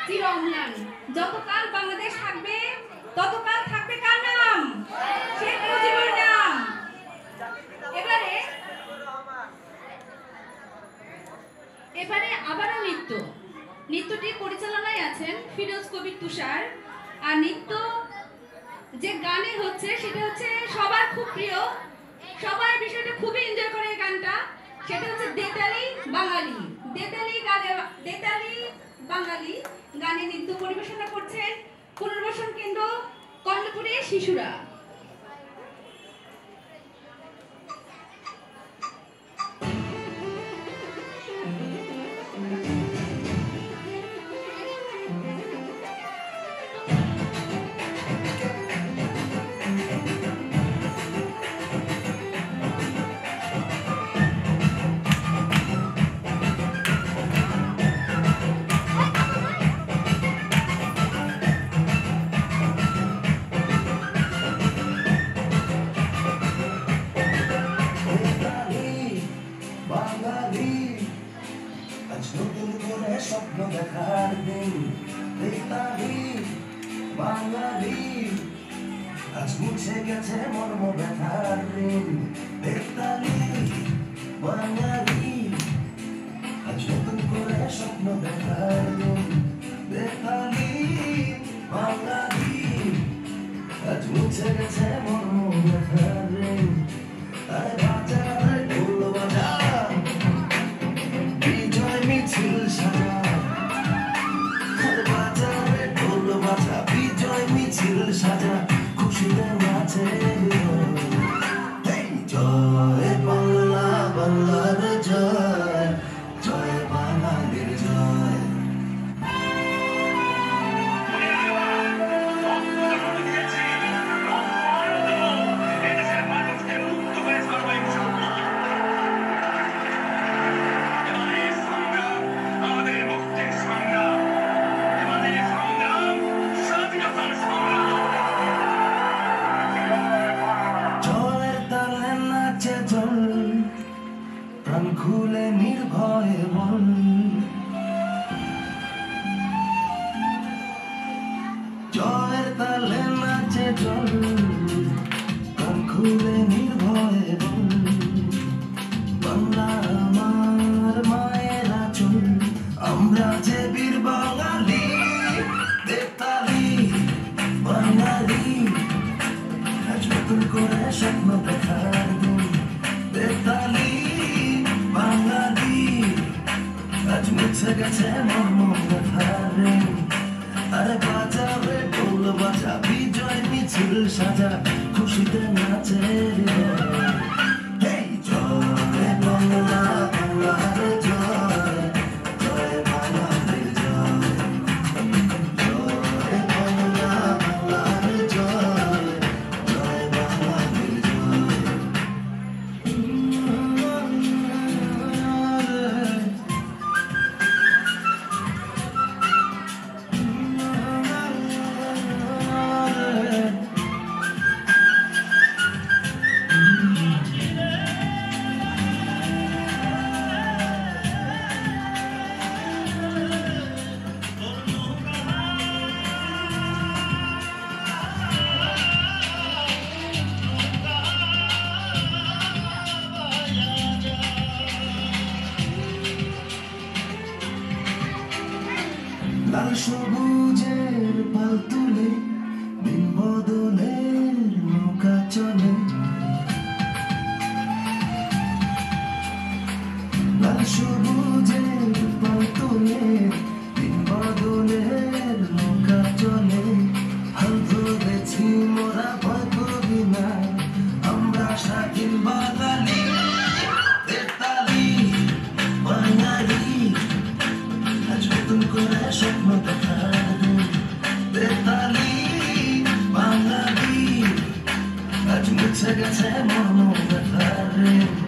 চির অম্লান। যতকাল বাংলাদেশ থাকবে ততকাল থাকবে কার নাম? শেখ মুজিবুর নাম। এবারে আবারও নৃত্যটি পরিচালনায় আছেন ফিরোজ কবির তুষার। আর নৃত্য যে গানে হচ্ছে সেটা হচ্ছে সবার খুব প্রিয়, সবাই বিষয়টা খুবই এনজয় করে এই গানটা। সেটা হচ্ছে দেতালি বাঙালি। দেতালি বাঙালি গানে নৃত্য পরিবেশনা করছেন পুনর্বাসন কেন্দ্র কর্ণপুরের শিশুরা। নতুন করে স্বপ্ন দেখার দিন বেতালি বাঙালি, আজ মুছে গেছে মর্ম ব্যথার দিন বেতালি বাঙালি, আজ নতুন করে স্বপ্ন দেখার দিন বেতালি বাঙালি, আজ মুছে গেছে মর্ম ব্যথার দিন। আরে বাজার ঢোল বাজা বিজয় মিছিল সাজা, বাজারে ঢোল বাজা বিজয় মিছিল সাজা, খুশিতে নাচে জয় বাংলা, বাংলার জয়, জয় বাঙালির জয়। প্রাণ খুলে নির্ভয়ে বল, জয়ের তালে নাচে চল, প্রাণ খুলে নির্ভয়ে বল, বাংলা আমার মায়ের আঁচল, আমরা যে বীর বাঙালি বেতালি বাঙালি, আজ নতুন করে স্বপ্ন দেখার দিন বেতালি বাঙালি, আজ মুছে গেছে মর্ম ব্যথার দিন। আরে বাজাবে ঢোল বাজা বিজয় মিছিল সাজা, খুশিতে নাচে জয় বাংলা, বাংলার জয়, জয় বাঙালির জয়, জয় বাংলা, বাংলার জয়, জয় বাঙালির জয়। লাল সবুজের পাল তুলে দিন বদলের নৌকা চলে, লাল সবুজের পাল তুলে দিন বদলের নৌকা চলে, হাল ধরেছি মোরা ভয় করি না, আমরা স্বাধীন বাঙালি বেতালি বাঙালি, আজ নতুন করে স্বপ্ন দেখার দিন বেতালি বাঙালি, আজ মুছে গেছে মর্ম ব্যথার দিন।